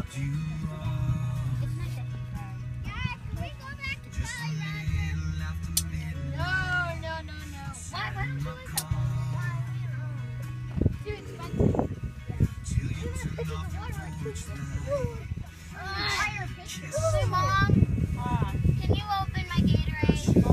It's not that far. Guys, can we go back to Thailand? No. Why don't you like that? Too expensive. Even a fish in the water like too expensive. Hey, Mom, Can you open my Gatorade?